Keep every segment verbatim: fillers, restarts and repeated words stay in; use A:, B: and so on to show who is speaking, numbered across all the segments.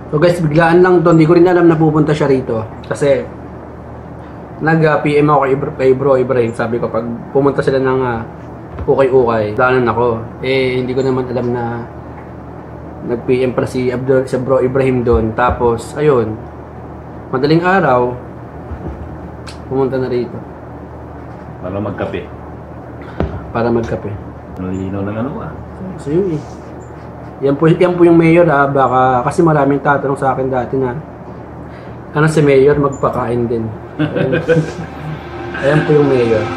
A: So guys, biglaan lang to. Hindi ko rin alam na pupunta siya rito. Kasi nag-P M ako kay, kay Bro Ibrahim. Sabi ko pag pumunta sila ng uh, ukay-ukay, dalan ako. Eh hindi ko naman alam na nag-P M pa si, Abdul, si Bro Ibrahim doon. Tapos ayun, madaling araw pumunta na rito.
B: Para magkape.
A: Para magkape.
B: Nalinaw ng ano ba?
A: So yun eh. Yan po, yan po yung mayor ah. Baka, kasi maraming tatanong sa akin dati na ano si mayor magpakain din. Ayan, ayan po yung mayor.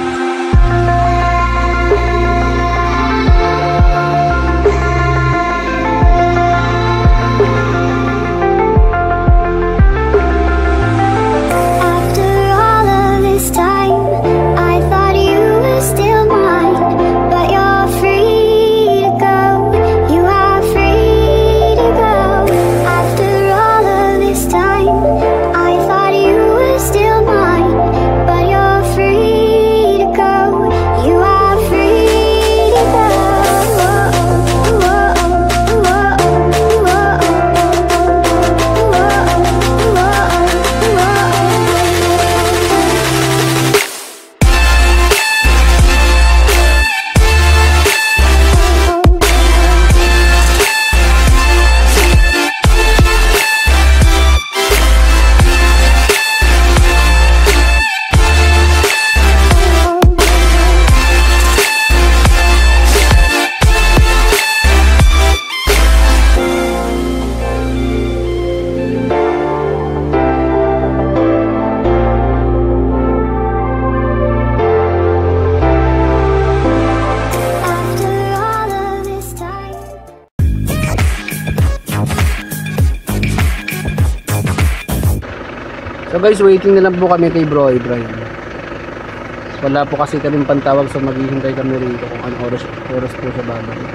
A: So guys, waiting na lang po kami kay Bro Ibrahim. Wala po kasi kaming pantawag, so maghihintay kami rito kung anong oras, oras po siya babalik.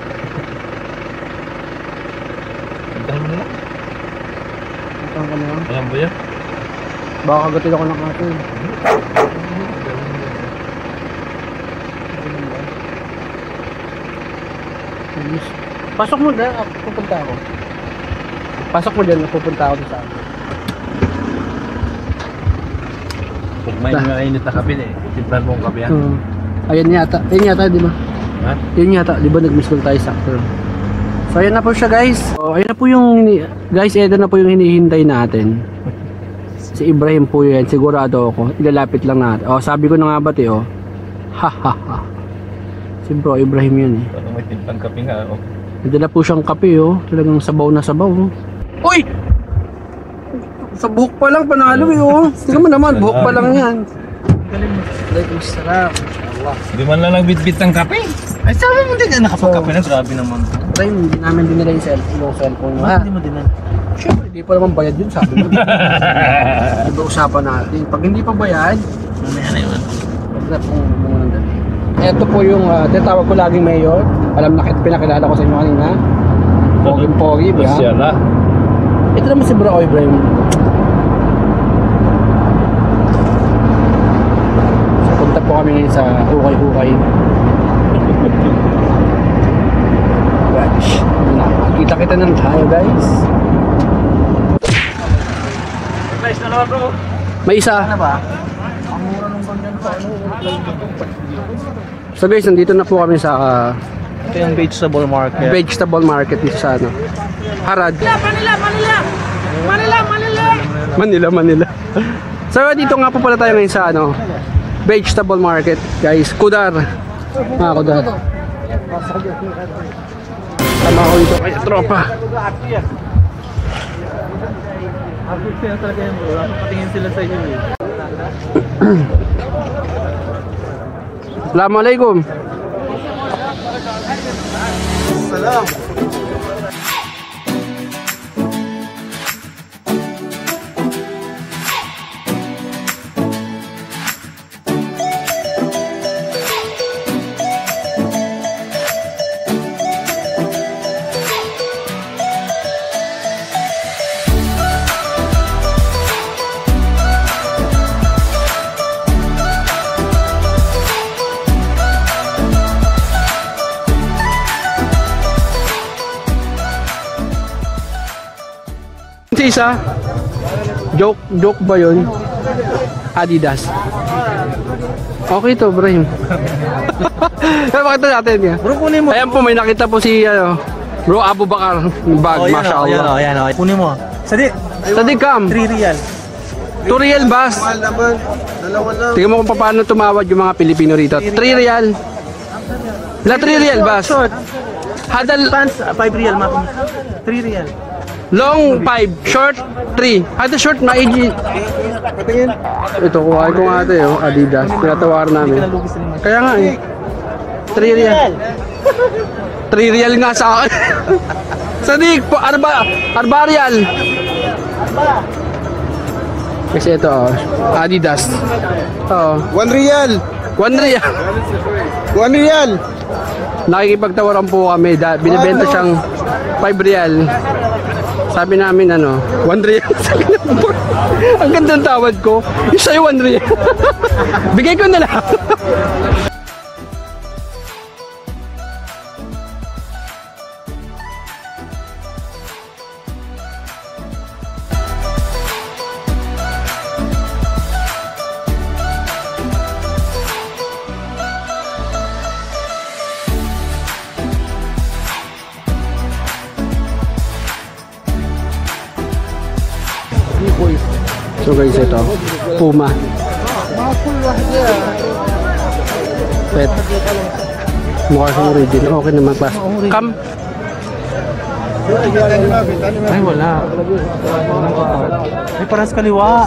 B: Hintahan mo na lang.
A: Hintahan ka na lang?
B: Alam ba yan?
A: Baka kagatin ako ng atin. Pasok mo dyan, pupunta ako. Pasok mo dyan, pupunta ako sa akin.
B: Pag may mainit na kape eh, timplahan mo ang kape yan.
A: Hmm. Ayan yata, ayan yata di ba?
B: Ha?
A: Ayan yata, di ba nag-miss call tayo sakto. So ayan na po siya guys. So ayan na po yung, guys, ito na po yung hinihintay natin. Si Ibrahim po yan, sigurado ako. Ilalapit lang natin. Oh, sabi ko na nga ba oh. Ha ha ha. Si Bro Ibrahim yun eh.
B: Parang may timplang kape nga oh.
A: Nadala po siyang kape oh. Talagang sabaw na sabaw oh. Uy! Sa buhok pa lang panalo eh oh. Tingnan mo naman, buhok pa lang yan. Alaikum salam. Inshallah.
B: Hindi man lang nagbitbit ng kape. Ay sabi mo din na nakapagkape na. Grabe naman.
A: Tayo, hindi namin dinala yung cellphone, yung cellphone mo ha.
B: Hindi mo dinala.
A: Siyempre, hindi pa naman bayad yun sabi mo. Diba usapan natin. Pag hindi pa bayad,
B: mamaya na yun.
A: wag na pong muna dali. Ito po yung uh, tinatawag ko laging mayor. Alam na, pinakilala ko sa inyo kanina. Poging Pogi ba?
B: Siya na.
A: Ito naman si Bro Ibrahim. So punta po kami ngayon sa Ukay-Ukay. Guys, kita-kita na tayo guys.
B: Guys, na naman bro.
A: May isa.
B: Ano ba?
A: So guys, nandito na po kami sa uh,
B: Ito yung vegetable market.
A: vegetable market dito sa ano, Harad.
C: Manila, Manila! Manila, Manila!
A: Manila, Manila. So dito nga po pala tayo ngayon sa ano, vegetable market, guys. Kudar. Ah, Kudar. Tama ko dito kay tropa.
B: Abot sila talaga yung bro. Patingin sila sa inyo eh.
A: Assalamualaikum.
B: Salam.
A: Si isa. Joke, joke ba yun? Adidas. Okay to, Brahim. Kaya makita natin yan.
B: Bro, kunin mo.
A: Ayan po, may nakita po si ano, Bro Abu Bakar. Yung bag,
B: Oh, yan,
A: masya
B: oh, yan,
A: Allah.
B: oh, yan, oh. Kunin mo. Sadi,
A: Sadi Cam,
B: three real.
A: two real bas. Tingnan mo kung paano tumawad yung mga Pilipino rito. three real. La three real bas.
B: Short.
A: Hadal
B: Pants, five real, mami. three real.
A: long five, short three. Hadal short na I G. Ito kuha ko nga ito, oh, Adidas. Pinatawaran namin. Kaya nga eh. three real. three real nga sa akin. Sadik, po, arba, arba real. Kasi ito, oh, Adidas. Oh,
D: One real!
A: one real.
D: One real!
A: Nakikipagtawaran po kami. Da, binibenta siyang five real. Sabi namin ano, one real. Ang ganda ng tawad ko. Yung sa'yo one real. Bigay ko na lang. So guys, ito Puma Pet mukha siyang original. Okay naman pa. Cam.
B: Ay, wala. Ay, parang sa kaliwa.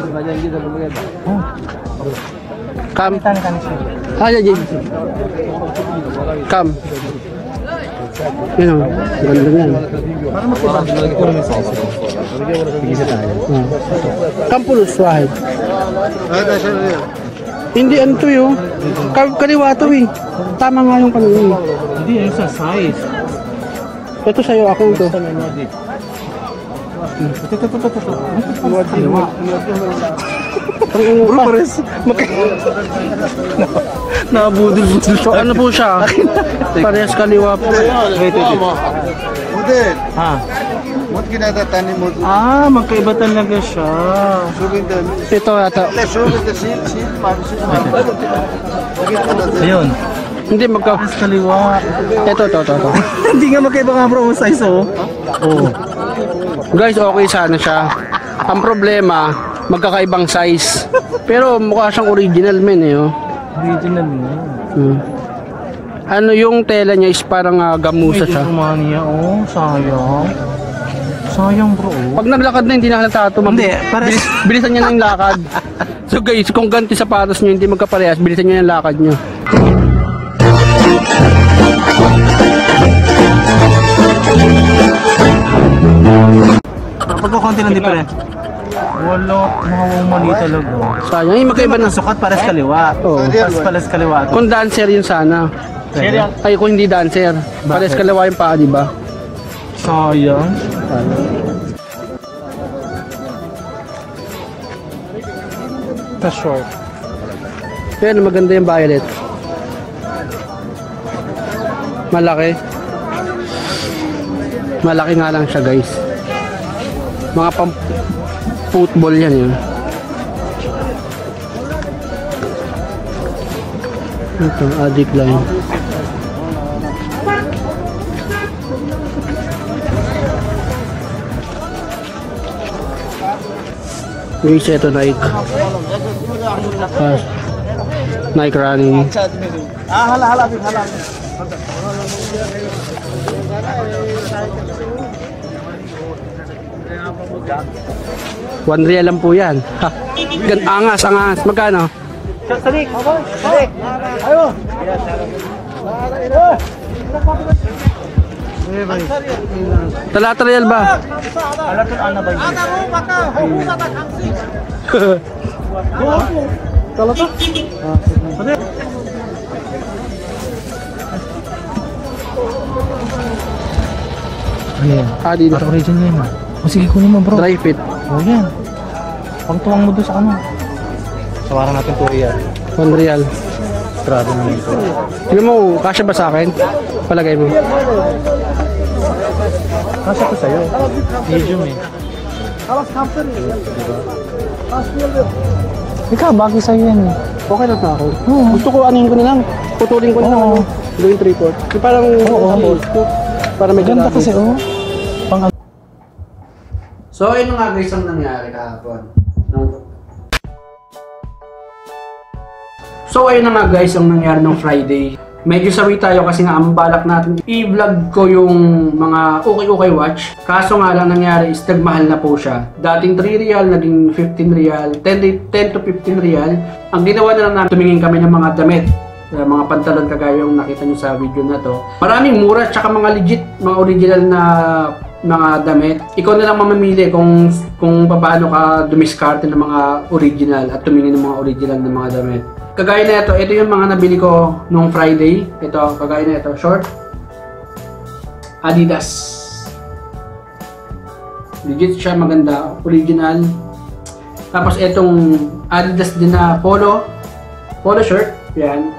A: Cam.
B: Tani, tani siya.
A: Ah, yan, yan. Cam. Yun o, ganda yan.
B: Parang magkibang. Kunin mo sa isa. Tigisa tayo.
A: Cam pulos, wahid. Hindi, ano to yun? Ka kaliwa to eh. Tama nga yung kanina.
B: Hindi, yung sa size.
A: Ito sa'yo, ako ito.
B: Ito, ito, ito, ito, ito. Kaliwa.
A: Bro, pares.
B: Nabudol-budol.
A: So ano po siya? Parehas kaliwa po.
B: Wait, wait, wait.
D: Model!
B: Ha?
D: Mot kinatatani mo.
B: Ah, magkaiba talaga siya.
D: Subin the...
A: Ito ata.
D: Subin the seal, seal, para seal.
B: Ayun.
A: Hindi magka...
B: Parehas kaliwa.
A: Ito, ito, ito. ito.
B: Hindi nga magkaiba nga bro, ang size oh. Oh.
A: Guys, okay sana siya. Ang problema, magkakaibang size. Pero mukha siyang original men eh. Oh.
B: Original mo.
A: Hmm. Ano yung tela niya is parang uh, gamusa siya.
B: Romania, oh. Sayang. Sayang bro.
A: Pag naglakad na hindi na halata ito.
B: Hindi, parehas.
A: Bilis, bilisan niya na yung lakad. So guys, kung ganti sapatos niyo hindi magkaparehas, bilisan niyo yung lakad niyo.
B: Kapag konti lang different. Wala, mahawang mali talaga.
A: Sayang, yung magkaiba na.
B: Ang sukat pares kaliwa.
A: Oo.
B: Pares pares kaliwa.
A: Kung dancer yun sana. Ay, kung hindi dancer. Pares kalawa yung paa, di ba?
B: Sayang. Sa short.
A: Pero maganda yung violet. Malaki. Malaki nga lang siya guys. Mga pang football yan yun. Ito, addict line. Guys, ito Nike. Ah, Nike running.
D: Ah, hala, hala, hala.
A: One real lang po yan. Ha, gan angas, angas. Magkano?
B: Salik. Salik. Ayo.
A: Talata real ba?
B: Alam ko ano ba yun?
A: Talata?
B: Salik. Ayan.
A: Adidas.
B: Parang original yan. O sige, kunin mo bro.
A: Dry fit.
B: O yan. Pagtuwang mo doon sa ano. Tawaran natin to yan.
A: One real.
B: Grabe naman ito.
A: Tignan mo, kasya ba sa akin? Palagay mo.
B: Nasa ko sa'yo. Medium eh.
D: خلاص خمسة خلاص يلا
B: Ikaw, bagay sa'yo yan eh.
A: Okay lang na ako.
B: Oo.
A: Gusto ko anin ko na lang. Putulin ko na lang.
B: Oo.
A: Ano, gawin three-fourth. Yung parang
B: Oo.
A: sa balls ko. Para may
B: Ganda kasi, oh. Pang
A: So, yun nga guys ang nangyari kahapon. Nung... So, ayun na nga guys ang nangyari nung Friday. Medyo sawi tayo kasi nga ang balak natin i-vlog ko yung mga okay-okay watch. Kaso nga lang nangyari is nagmahal na po siya. Dating three real, naging fifteen real, ten to fifteen real. Ang ginawa na lang namin, tumingin kami ng mga damit. Uh, mga pantalon kagaya yung nakita nyo sa video na to. Maraming mura tsaka mga legit, mga original na mga damit. Ikaw na lang mamamili kung kung paano ka dumiskarte ng mga original at tumingin ng mga original na mga damit. Kagaya na ito, ito yung mga nabili ko nung Friday. Ito, kagaya na ito, short. Adidas. Legit siya, maganda, original. Tapos itong Adidas din na polo. Polo shirt, yan.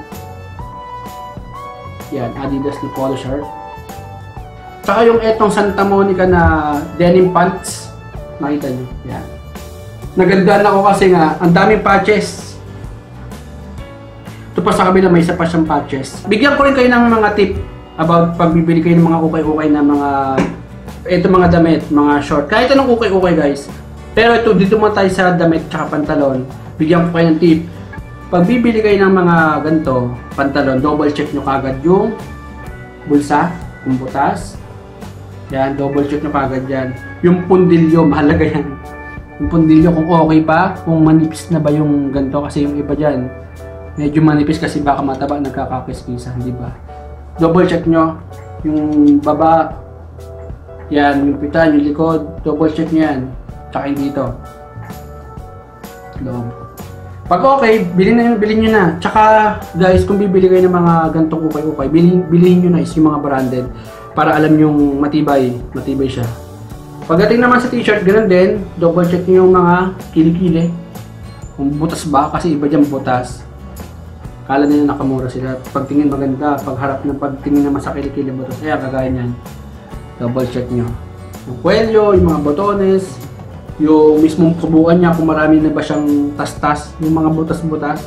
A: Yan, Adidas na polo shirt. Tsaka yung etong Santa Monica na denim pants. Makita nyo, yan. Nagandaan ako kasi nga, ang daming patches. Ito pa sa kabila, may isa pa siyang patches. Bigyan ko rin kayo ng mga tip about pagbibili kayo ng mga ukay-ukay na mga ito mga damit, mga short. Kahit anong ukay-ukay guys. Pero ito, dito mo tayo sa damit tsaka pantalon. Bigyan ko kayo ng tip. Pagbibili kayo ng mga ganito, pantalon, double check nyo kagad yung bulsa, yung butas. Yan, double check nyo kagad yan. Yung pundilyo, mahalaga yan. Yung pundilyo kung okay pa, kung manipis na ba yung ganito kasi yung iba dyan. Medyo manipis kasi baka mataba, nagkakakiskisan, di ba? Double check nyo yung baba, yan, yung pitan, yung likod, double check nyo yan. Tsaka yung dito. Loob. Pag okay, bilhin na yun, bilhin nyo na. Tsaka guys, kung bibili kayo ng mga gantong ukay-ukay, bilhin, bilhin nyo na is yung mga branded para alam yung matibay, matibay siya. Pagdating naman sa t-shirt, ganoon din, double check nyo yung mga kilikili. Kung butas ba, kasi iba dyan butas. Kala nila nakamura sila. Pagtingin maganda, pagharap ng pagtingin naman sa kilikili butas. Kaya kagaya niyan. Double check nyo. Yung kwelyo, yung mga botones, yung mismong subukan niya kung marami na ba siyang tas-tas, yung mga butas-butas.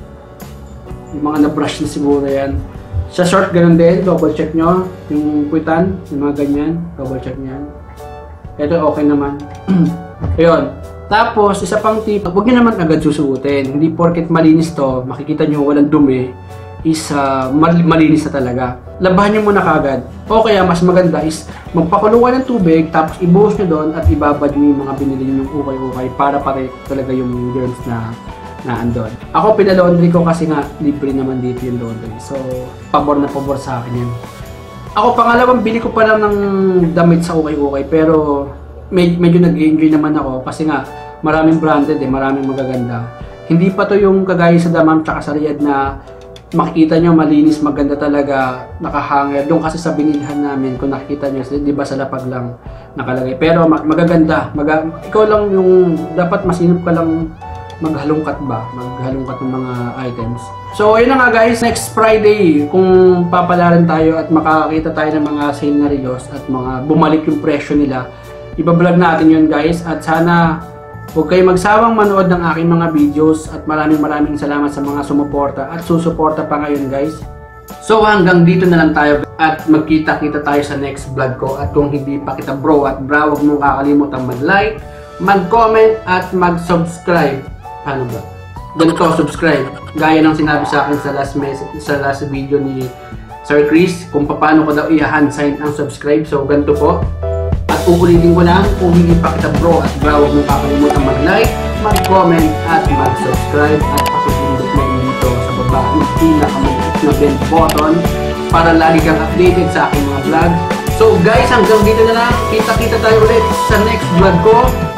A: Yung mga na-brush na siguro yan. Sa short, ganun din. Double check nyo. Yung puwitan, yung mga ganyan. Double check nyan. Ito okay naman. Ayun. Tapos, isa pang tip, huwag nyo naman agad susuotin. Hindi porket malinis to, makikita nyo walang dumi, is uh, mal malinis na talaga. Labahan nyo muna kagad. O kaya, mas maganda is magpakuluan ng tubig, tapos ibuhos nyo doon at ibabad nyo yung mga binili nyo yung ukay-ukay para pare talaga yung germs na na andon. Ako, pinalaundry ko kasi nga libre naman dito yung laundry. So, pabor na pabor sa akin yan. Ako, pangalawang bili ko pa lang ng damit sa ukay-ukay, pero med medyo nag-enjoy naman ako kasi nga maraming branded eh, maraming magaganda. Hindi pa to yung kagaya sa Damam tsaka sa Riyadh na makikita nyo malinis, maganda talaga, nakahanger. Doon kasi sa binilhan namin, kung nakikita nyo, di ba sa lapag lang nakalagay. Pero mag magaganda, mag ikaw lang yung dapat masinop ka lang maghalungkat ba, maghalungkat ng mga items. So ayun na nga guys, next Friday kung papalaran tayo at makakita tayo ng mga sale na relos at mga bumalik yung presyo nila, ibablog natin yun guys, at sana huwag kayo magsawang manood ng aking mga videos at maraming maraming salamat sa mga sumuporta at susuporta pa ngayon guys. So hanggang dito na lang tayo at magkita-kita tayo sa next vlog ko, at kung hindi pa kita bro at bra, huwag mong kakalimutan mag-like, mag-comment at mag-subscribe. Ano ba? Ganito, subscribe. Gaya ng sinabi sa akin sa last message, sa last video ni Sir Chris, kung paano ko daw i-hand sign ang subscribe. So ganito po. At uulitin ko lang, kung hindi pa kita bro at bra, huwag mong kakalimutan mag-like, mag-comment at mag-subscribe, at pakipindot mo dito sa baba ng pinakamaliit na bell button para lagi kang updated sa aking mga vlog. So guys, hanggang dito na lang. Kita-kita tayo ulit sa next vlog ko.